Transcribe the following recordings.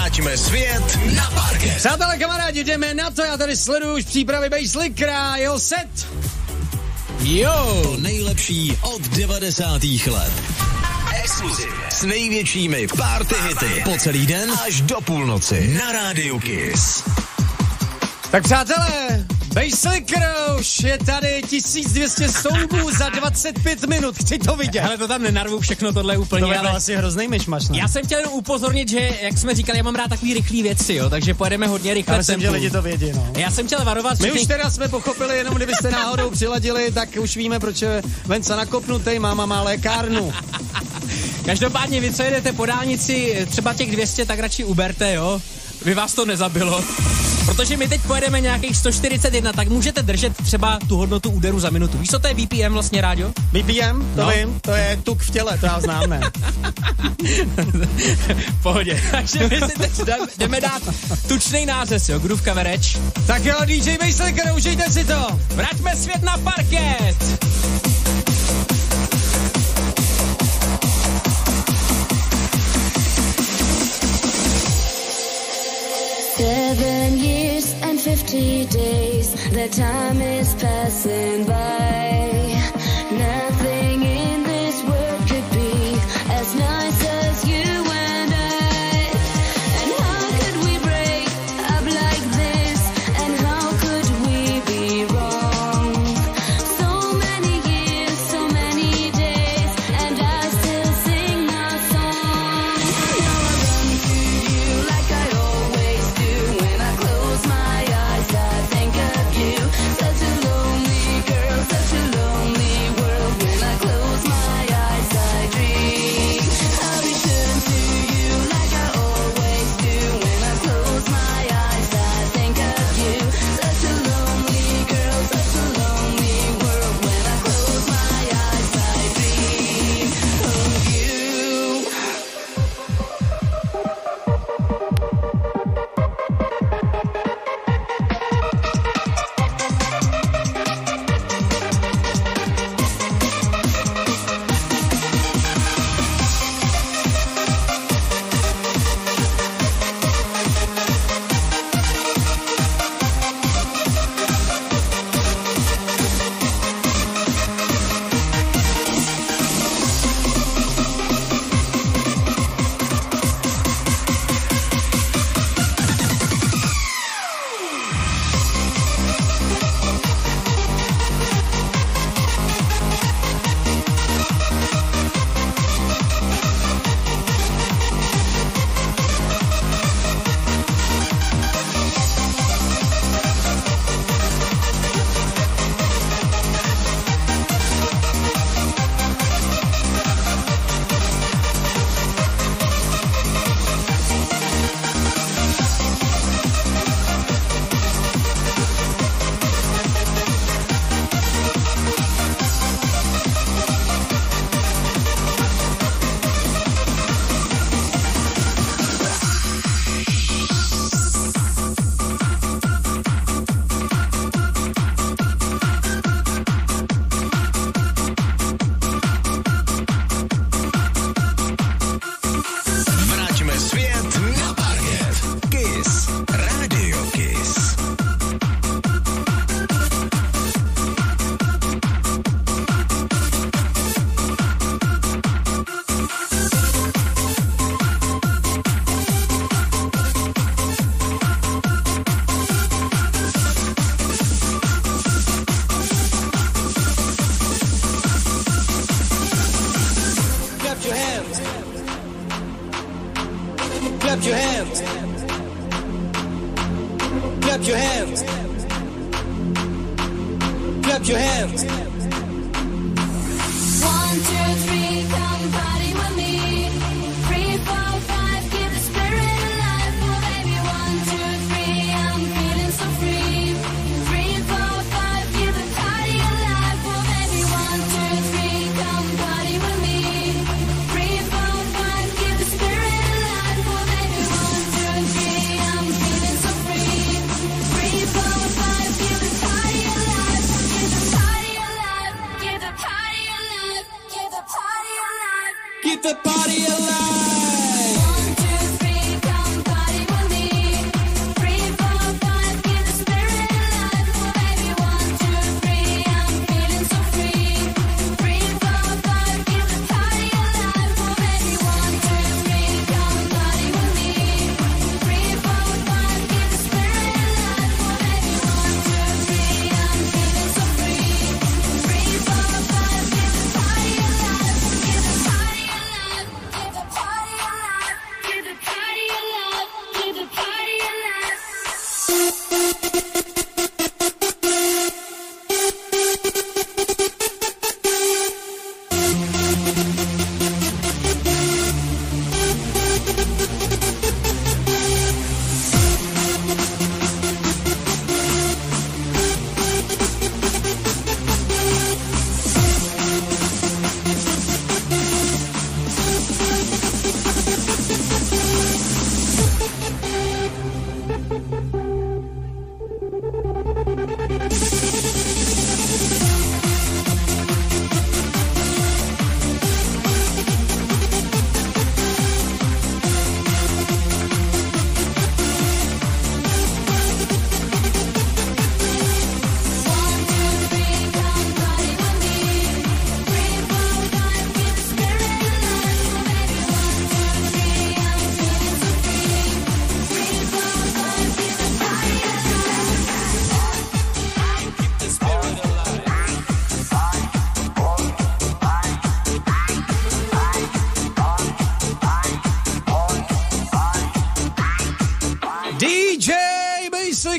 Vraťme svět na parket. Přátelé, kamarádi, jdeme na to, já tady sleduju už přípravy Basslickera, jeho set. Jo. To nejlepší od 90. let. Exkluzivně s největšími party hity po celý den až do půlnoci na Rádiu Kiss. Tak přátelé, Basslicker už je tady 1200 songů za 25 minut, chci to vidět. Ale to tam nenarvu všechno, tohle je úplně. To by byl asi hrozný myšmaš, ne? Já jsem chtěl jenom upozornit, že, jak jsme říkali, já mám rád takový rychlý věci, jo, takže pojedeme hodně rychle. Já myslím, že lidi to vědí, no. Já jsem chtěl varovat My už teda jsme pochopili, jenom kdybyste náhodou přiladili, tak už víme, proč je Venca nakopnutý, máma má lékárnu. Každopádně vy, co jedete po dálnici, třeba těch 200, tak radši uberte, jo? By vás to nezabilo. Protože my teď pojedeme nějakých 141, tak můžete držet třeba tu hodnotu úderu za minutu. Víš, co to je BPM vlastně, Ráďo? BPM? To vím, to je tuk v těle, to já znám, ne? V pohodě. Takže my si teď jdeme dát tučnej nářez, jo? Groove coverage. Tak jo, DJ Basslicker, užijte si to. Vraťme svět na parket. Seven years and 50 days, the time is passing by. Nothing in this world could be as nice as you and I. And how could we break up like this? And how could we be wrong? So many years, so many days, and I still sing our song. Now I run to you like I always do. When I close my eyes, I think of you. Such a lonely girl, such a lonely world. When I close my eyes, I dream. I'll return to you like I always do. When I close my eyes, I think of you. Such a lonely girl, such a lonely world. When I close my eyes, I dream of you. Vraťme svět na parket. Kiss. Rádio Kiss. Clap your hands. Clap your hands. Clap your hands. Clap your hands. 1, 2, 3, come party with me. 3, 4, 5, keep the spirit alive. Oh baby, 1, 2, 3, I'm feeling so free. 3, 4, 5, keep the party alive. Oh baby, 1, 2, 3, come party with me. 3, 4, 5, keep the spirit alive. Oh baby, 1, 2, 3, I'm feeling so free. 3, 4, 5, keep the party alive. Keep the party alive. Keep the party alive. Keep the party alive. Keep the party alive. 1, 2, 3, come party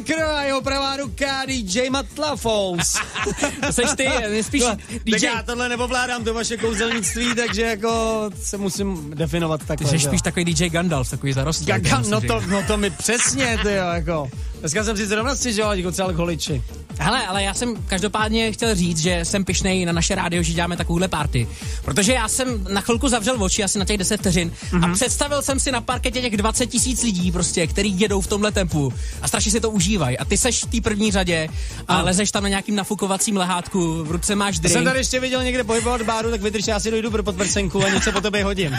Slicker a jeho pravá ruka DJ Matlafous. To seš ty, spíš DJ. Tak já tohle nepovládám, to vaše kouzelnictví, takže jako se musím definovat takhle. Ty jsi spíš takový DJ Gandalf, takový zarostlý. No to mi přesně, ty jo, jako. Dneska jsem si zrovna stěžoval, jako celé holiči. Hele, ale já jsem každopádně chtěl říct, že jsem pyšnej na naše rádio, že děláme takovouhle party. Protože já jsem na chvilku zavřel oči, asi na těch 10 vteřin, a představil jsem si na parketě těch 20 000 lidí prostě, který jedou v tomhle tempu a strašně si to užívají. A ty seš v té první řadě a lezeš tam na nějakým nafukovacím lehátku, v ruce máš drink. Jsem tady ještě viděl někde pohybovat báru, tak vydrž, já si dojdu pro podprsenku a něco po tobě hodím.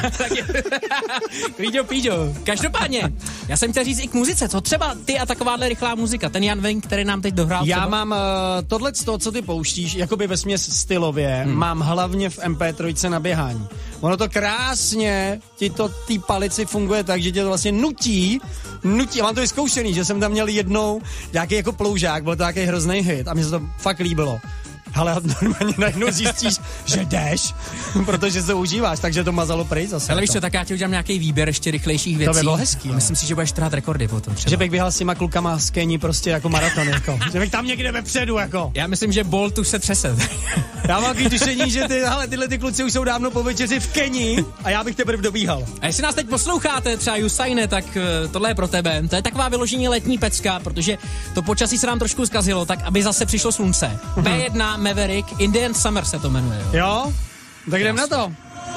Píďo. Každopádně, já jsem chtěl říct i k muzice, co třeba ty a takováhle rychlá muzika, ten Jan Wing, který nám teď dohrál. Já mám tohleto, co ty pouštíš, jakoby vesměs stylově, mám hlavně v MP3 na běhání. Ono to krásně, ti to tý palici funguje tak, že tě to vlastně nutí, já mám to vyzkoušený, že jsem tam měl jednou nějaký jako ploužák, byl to nějaký hrozný hit a mně se to fakt líbilo. Ale normálně najednou zjistíš, že jdeš, protože se užíváš, takže to mazalo pryč zase. Ale víš co, tak já ti udělám nějaký výběr ještě rychlejších věcí. To by bylo hezký. Myslím si, že budeš trhat rekordy potom třeba. Že bych běhal s těma klukama z Keni prostě jako maraton, jako. Že bych tam někde vepředu, jako. Já myslím, že Bolt už se třese. Já mám takový tušení, že tyhle kluci už jsou dávno po večeři v Keni a já bych teprve dobíhal. A jestli nás teď posloucháte, třeba Usaine, tak tohle je pro tebe. To je taková vyložení letní pecka, protože to počasí se nám trošku zkazilo, tak aby zase přišlo slunce. B1 Maverick, Indian Summer se to jmenuje. Jo? Tak jdem na to.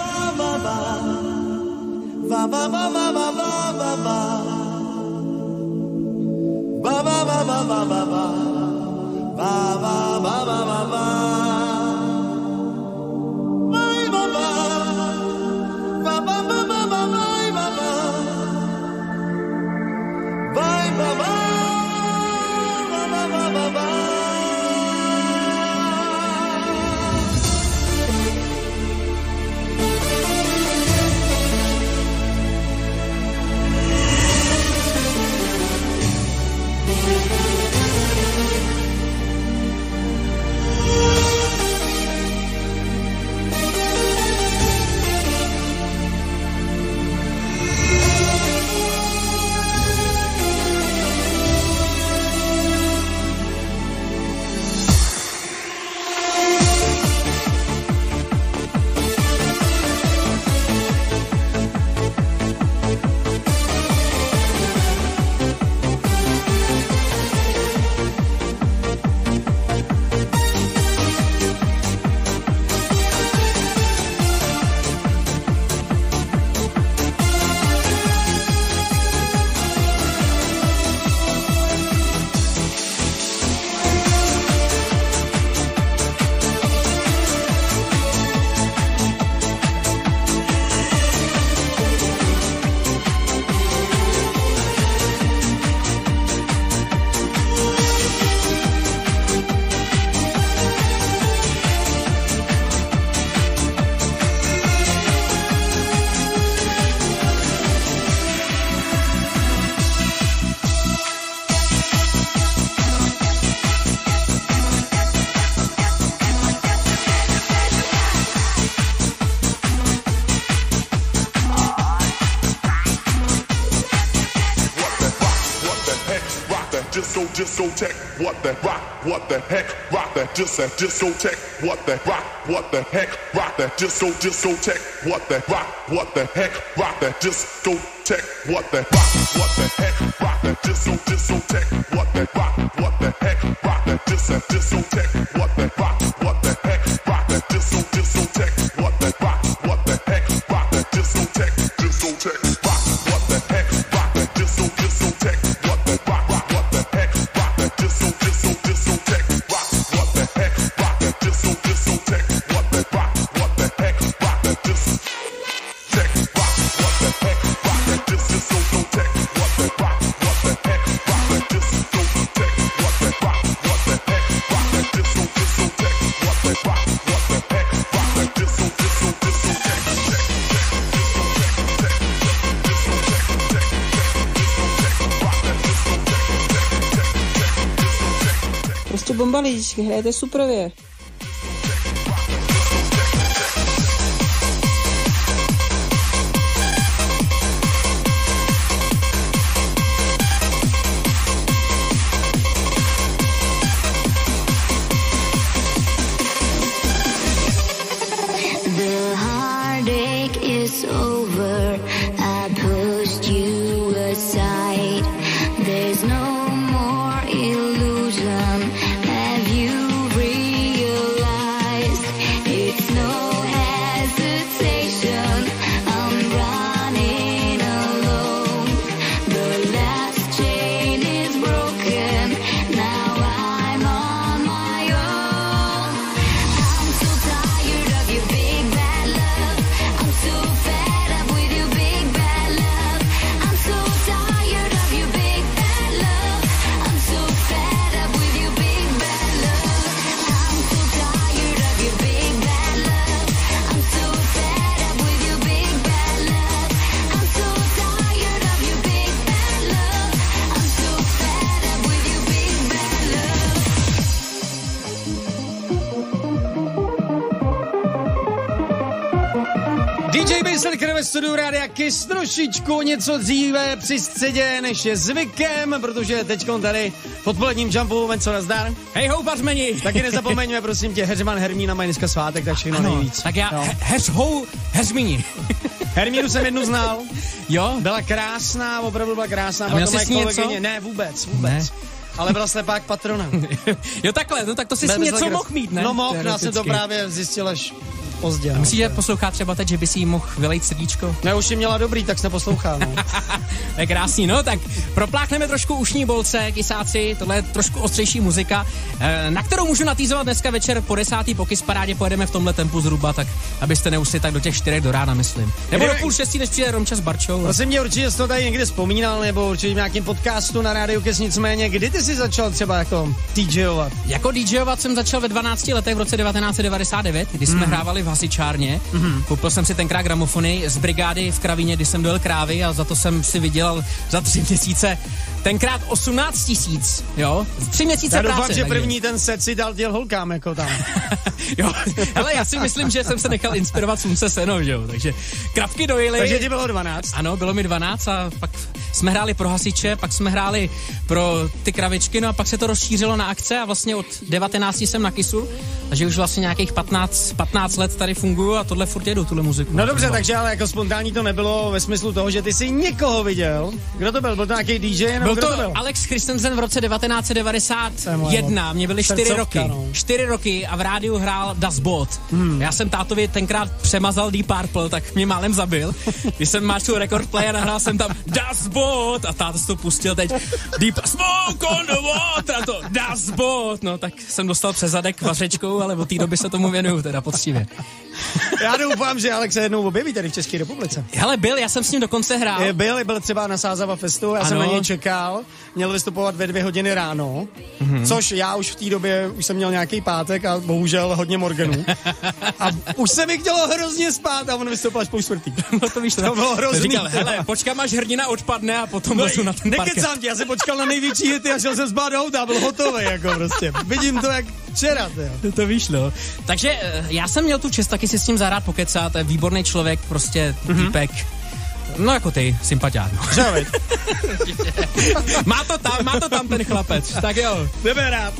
Discotheque, what the rock, what the heck, rock that discotheque, what the rock, what the heck, rock that discotheque, what the rock, what the heck, rock that discotheque, what the rock, what the heck, rock that discotheque, what the rock, what the heck, rock that discotheque, what the rock, what the heck, rock that discotheque, what the rock, what the heck, rock that discotheque, rock, what the heck, rock that discotheque, what the rock, what the heck, rock that discotheque, rock, what the heck, rock that discotheque, what the rock, what the heck, rock that discotheque, rock, what the heck, rock that discotheque, what the rock, what the heck, rock that discotheque, what the rock, what the heck, rock that discotheque, what the rock, what the heck, rock that Prostě bomba lidičky, hrajete suprově. over. I pushed you aside. There's no more illusion. Have you realized it's no hesitation? I'm running alone. The last chain is broken. Now I'm on my own. I'm so tired of your big bad love. I'm so fed up with your big bad love. I'm so tired of your big bad love. I'm so fed up with your big bad love. I'm so tired of your big bad love. I'm so fed up with your big bad love. I'm so tired of your big bad love. I'm so fed up with your big bad love. DJ Basslicker ve studiu Rádia Kiss trošičku něco dříve při středě, než je zvykem, protože teďkon tady v odpoledním jumpu, co nazdar. Hej ho, barmeni! Taky nezapomeňme, prosím tě, Heřman, Hermína mají dneska svátek, tak všechno nejvíc. Tak já, Jo. Heřmini. Hermínu jsem jednu znal, Jo? byla krásná, opravdu byla krásná. A měl Byla to jsi moje s ní něco? kolegyně. Ne, vůbec. Ne. Ale byla slepák patrona. Jo takhle, no tak to si s ní něco mohl mít, ne? No mohl, já jsem to Teoreticky. právě zjistil až pozdě. Myslíš, že poslouchá třeba teď, že by si jí mohl vylejt srdíčko? Ne, už ji měla dobrý, tak se neposlouchá, no. To je krásný, no tak propláchneme trošku ušní bolce, kysáci, tohle je trošku ostřejší muzika, na kterou můžu natýzovat dneska večer po 10. po Kiss parádě, pojedeme v tomhle tempu zhruba, tak abyste neusli tak do těch 4 do rána, myslím. Nebo do 5:30, než přijde Romča s Barčou. Prosím mě, určitě jsi to tady někde vzpomínal, nebo určitě v nějakém podcastu na Rádiu Kiss, nicméně, kdy ty jsi začal třeba jako DJovat? Jako DJovat jsem začal ve 12 letech v roce 1999, kdy jsme hrávali v hasičárně. Koupil jsem si tenkrát gramofony z brigády v Kravíně, kdy jsem dojel krávy a za to jsem si vydělal za 3 měsíce tenkrát 18 000, jo? 3 měsíce Já práce. doufám, že takže. první ten set si dal děl holkám, jako tam. Jo, hele, já si myslím, že jsem se nechal inspirovat Slunce seno, že jo? Takže krávky dojily. Takže ti bylo 12. Ano, bylo mi 12 a pak jsme hráli pro hasiče, pak jsme hráli pro ty kravičky, no a pak se to rozšířilo na akce a vlastně od 19 jsem na Kissu, takže už vlastně nějakých 15 let tady funguju a tohle furt jedu, tuhle muziku. No dobře, takže ale jako spontánní to nebylo ve smyslu toho, že ty jsi někoho viděl. Kdo to byl? Byl to nějaký DJ? Byl Kdo to byl? Alex Christensen v roce 1991, mě byly 4 roky. No. 4 roky a v rádiu hrál Das Boot. Já jsem tátovi tenkrát přemazal Deep Purple, tak mě málem zabil. Když jsem máčil record play a nahrál jsem tam Das Boot a táto to pustil teď Deep Smoke on the Water a to Das Boot. No tak jsem dostal přes zadek vařečkou, ale od té doby se tomu věnuju teda poctivě. Já doufám, že Alex se jednou objeví tady v České republice. Hele, byl, já jsem s ním dokonce hrál. Byl třeba na Sázava Festu, já jsem na něj čekal, měl vystupovat ve 2 hodiny ráno, což já už v té době už jsem měl nějaký pátek a bohužel hodně Morganů. A už se mi chtělo hrozně spát a on vystoupil až po 4. No to víš, to bylo hrozný. Říkal, hele, počkám, až hrdina odpadne a potom lezu na ten parket. Nekecám ti, já jsem počkal na největší hity a šel jsem spát do auta a byl hotový, jako prostě. Vidím to jak včera, jo. To víš, no. Takže já jsem měl tu čest taky si s tím zahrát pokecat, to je výborný člověk, prostě týpek. No jako ty, sympatiák. No. má to tam ten chlapec, tak jo. Jdeme rád.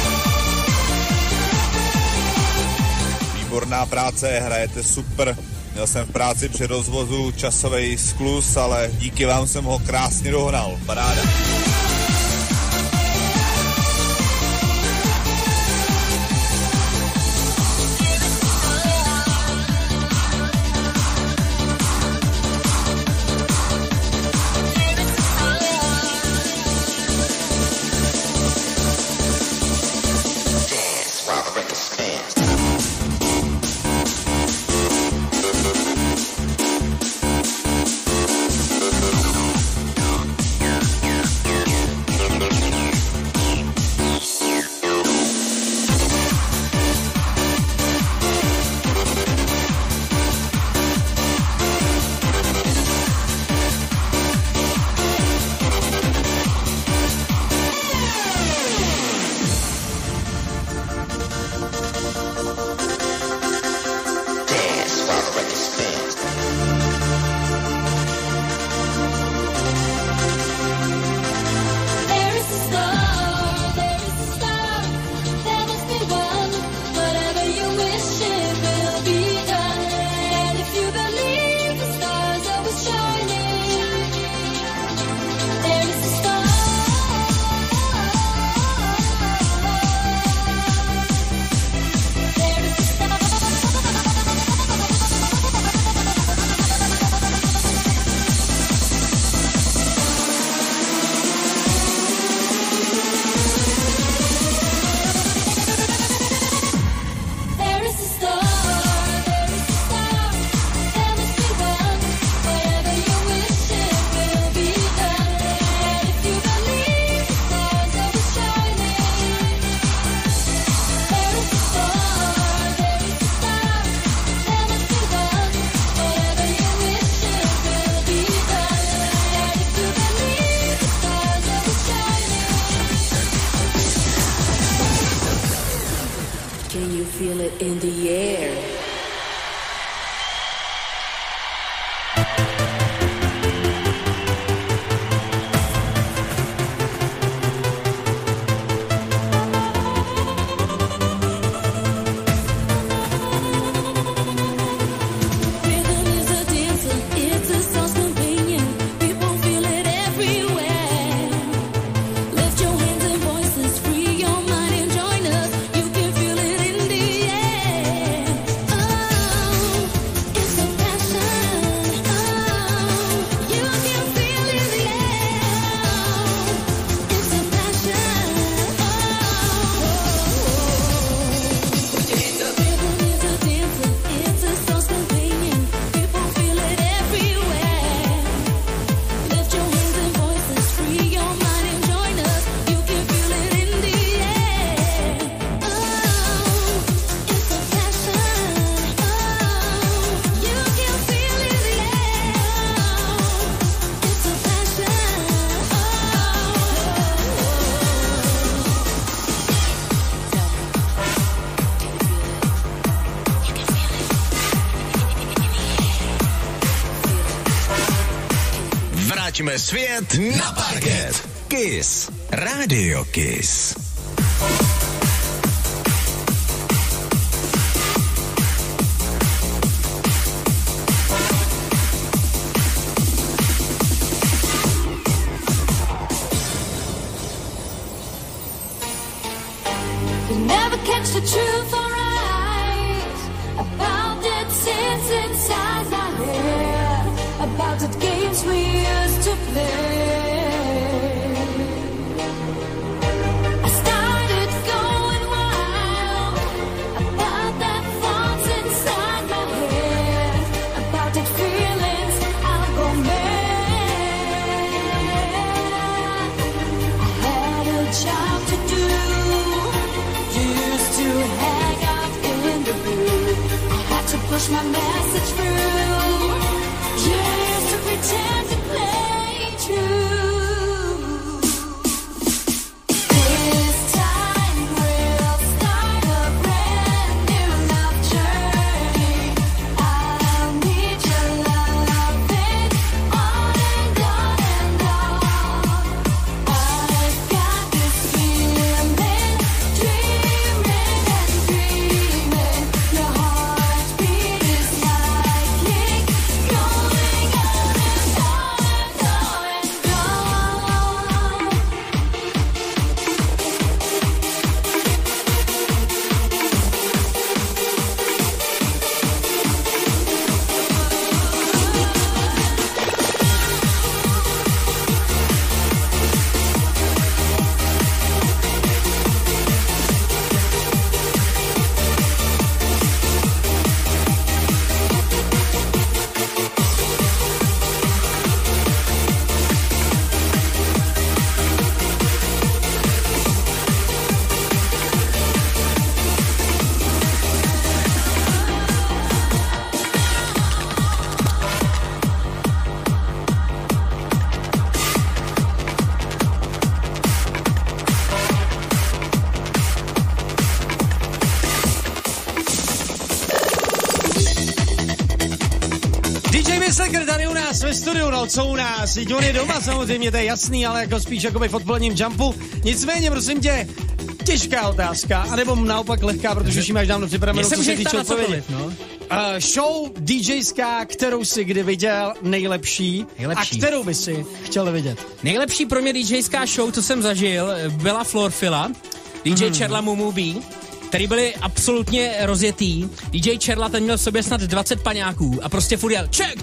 Práce, hrajete super, Měl jsem v práci při rozvozu časový skluz, ale díky vám jsem ho krásně dohnal. Paráda. Feel it in the air. Vraťme svět na parket. Kiss. Radio Kiss. You never catch the truth or right about that sense inside my head, about the games we used to play. I started going wild about that thoughts inside my head, about that feelings I'll go mad. I had a job to do, used to hang out in the booth. I had to push my message through. Used to pretend to play. Bisseker tady u nás ve studiu, no co u nás, on je doma samozřejmě, to je jasný, ale jako spíš jakoby v odpoledním jumpu. Nicméně, prosím tě, těžká otázka, anebo naopak lehká, protože už ji máš dávno připravenou, co se týče odpovědi. No. Show DJská, kterou si kdy viděl nejlepší a kterou by si chtěl vidět? Nejlepší pro mě DJská show, co jsem zažil, byla Floorfilla, DJ Čerla Mumu B, který byli absolutně rozjetý. DJ Čerla, ten měl v sobě snad 20 paňáků a prostě furt jel check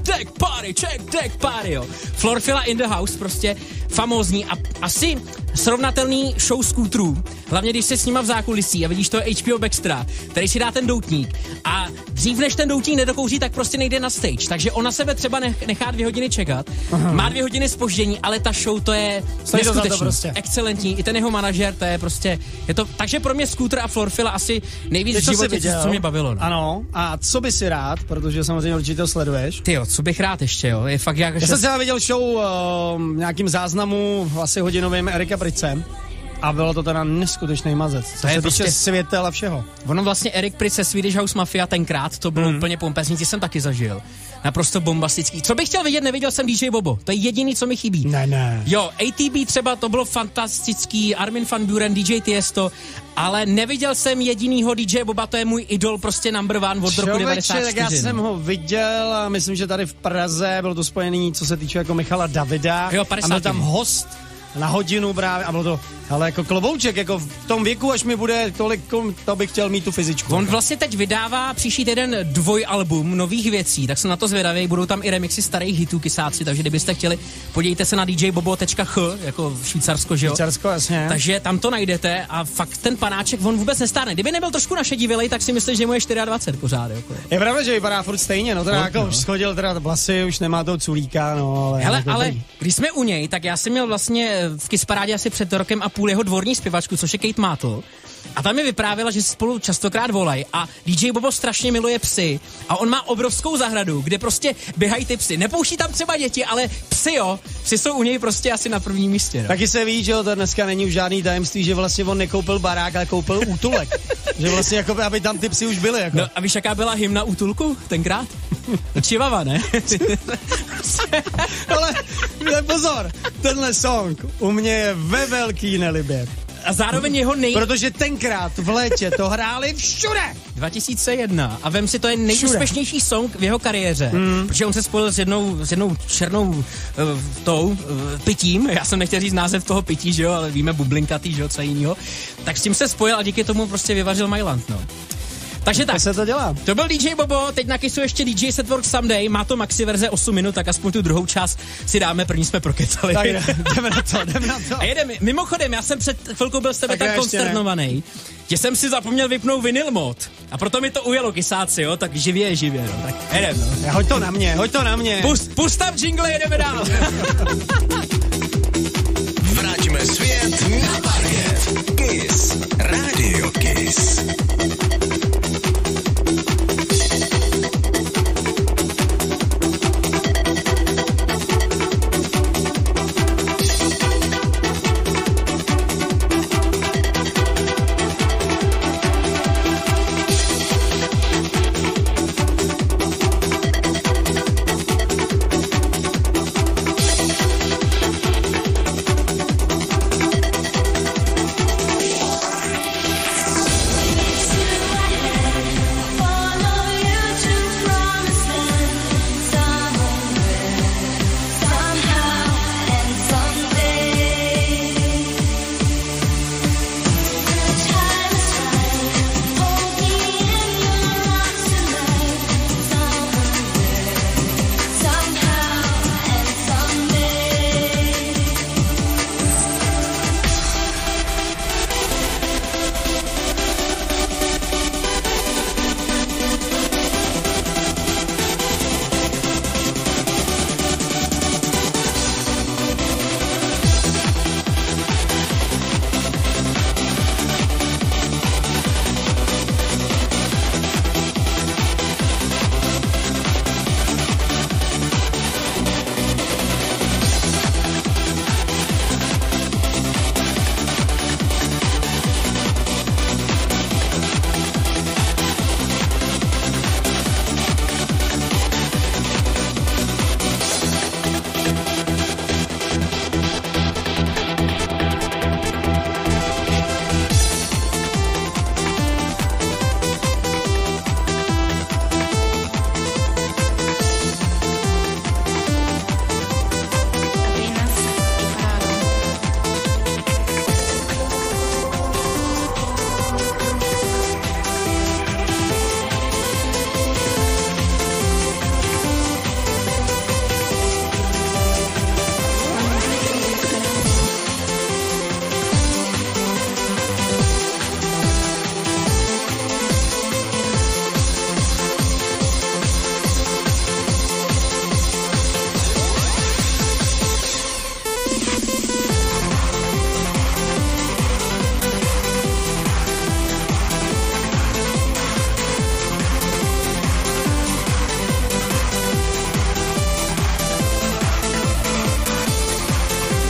deck party, jo. Floorfilla in the house, prostě famózní a asi srovnatelný show scooterů, hlavně když jsi s nima v zákulisí a vidíš to HBO Baxtera, který si dá ten doutník a dřív než ten doutník nedokouří, tak prostě nejde na stage, takže on na sebe třeba nechá 2 hodiny čekat, má 2 hodiny zpoždění, ale ta show to je neskutečný, prostě excelentní, i ten jeho manažer, to je prostě, je to, takže pro mě scooter a Floorfilla asi nejvíc v životě, co mě bavilo. No. Ano, a co by si rád, protože samozřejmě určitě to sleduješ. Tyjo, co bych rád ještě, jo, je fakt jak... Já jsem třeba viděl show nějakým záznamu asi hodinovým Erika Price a bylo to teda neskutečný mazec, co se prostě světel a všeho. Ono vlastně Erik Price, Swedish House Mafia, tenkrát, to bylo úplně pompezní, jsem taky zažil. Naprosto bombastický. Co bych chtěl vidět, neviděl jsem DJ Bobo. To je jediný, co mi chybí. Ne. Jo, ATB třeba, to bylo fantastický, Armin van Buuren, DJ Tiesto, ale neviděl jsem jedinýho DJ Boba, to je můj idol, prostě number one od roku 94. Tak já jsem ho viděl a myslím, že tady v Praze bylo to spojený, co se týče jako Michala Davida. Jo, a byl tam host na hodinu právě a bylo to, ale jako klobouček, jako v tom věku, až mi bude tolik, to bych chtěl mít tu fyzičku. On vlastně teď vydává příští týden 2 album nových věcí, tak jsem na to zvědavý, budou tam i remixy starých hitů kysáci, takže kdybyste chtěli, podívejte se na djbobo.ch, jako Švýcarsko, že jo? Švýcarsko, jasně. Takže tam to najdete a fakt ten panáček, on vůbec nestárne. Kdyby nebyl trošku našedivělej, tak si myslím, že mu je 24 pořád. Jako. Je pravda, že vypadá furt stejně, no teda furt, jako už schodil teda vlasy, už nemá toho culíka, no ale... Hele, ale když jsme u něj, tak já jsem měl vlastně v Kissparádě asi před rokem a půl jeho dvorní zpěvačku, což je Kate Mátl. A tam mi vyprávěla, že spolu častokrát volají a DJ Bobo strašně miluje psy a on má obrovskou zahradu, kde prostě běhají ty psy. Nepouští tam třeba děti, ale psy jo, psy jsou u něj prostě asi na prvním místě. No. Taky se ví, že to dneska není už žádný tajemství, že vlastně on nekoupil barák, ale koupil útulek. Že vlastně jako aby tam ty psy už byly. Jako. No a víš, jaká byla hymna útulku tenkrát? Čivava, ne? Ale pozor, tenhle song u mě je ve velký nelibě. A zároveň jeho Protože tenkrát v létě to hráli všude. 2001. A vem si, to je nejúspěšnější song v jeho kariéře. Protože on se spojil s jednou černou pitím. Já jsem nechtěl říct název toho pití, že jo, ale víme bublinkatý, že jo, co jinýho. Tak s tím se spojil a díky tomu prostě vyvařil Mailand, no. Takže tak. Se to dělá. To byl DJ Bobo, teď na Kissu ještě DJ Set Work Someday, má to maxi verze 8 minut, tak aspoň tu druhou část si dáme, první jsme prokecali. Tak jdeme na to. A jedeme. Mimochodem, já jsem před chvilkou byl s tebe tak konsternovaný, že jsem si zapomněl vypnout vinyl mod. A proto mi to ujelo, kysáci, jo, tak živě, no. Tak jedem, no. Hoď to na mě. Pust tam jingle, jedeme dál. Vraťme svět na parket. Kiss. Radio Kiss.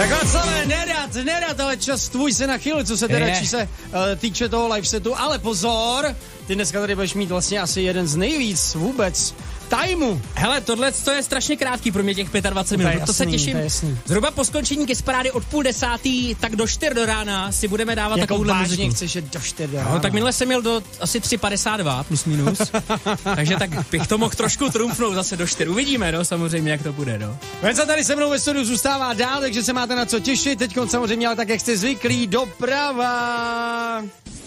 Tak Václavé, nerad, ale čas tvůj se nachyl, co se teda týče toho live setu, ale pozor, ty dneska tady budeš mít vlastně asi jeden z nejvíc vůbec timeu. Hele, tohle je strašně krátký pro mě těch 25 minut, to se těším. Zhruba po skončení Kidsparády od 9:30 tak do 4 do rána si budeme dávat takovouhle muziku. Vážně chceš, že do 4 do rána? No, tak minule jsem měl do asi 3:52 plus minus, takže tak bych to mohl trošku trumfnout zase do 4. Uvidíme, no, samozřejmě, jak to bude, no. Venca tady se mnou ve studiu zůstává dál, takže se máte na co těšit. Teď samozřejmě, ale tak, jak jste zvyklí, doprava.